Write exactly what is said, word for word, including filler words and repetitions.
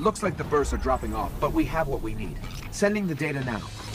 Looks like the bursts are dropping off, but we have what we need. Sending the data now.